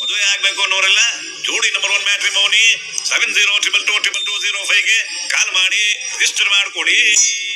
ಮದುವೆ ಆಗ್ಬೇಕು ಅನ್ನೋರೆಲ್ಲ ಜೋಡಿ ನಂಬರ್ 1 ಮ್ಯಾಟ್ರಿಮೋನಿ 70222205 ಕಾಲ್ ಮಾಡಿ ರಿಜಿಸ್ಟರ್ ಮಾಡ್ಕೊಡಿ.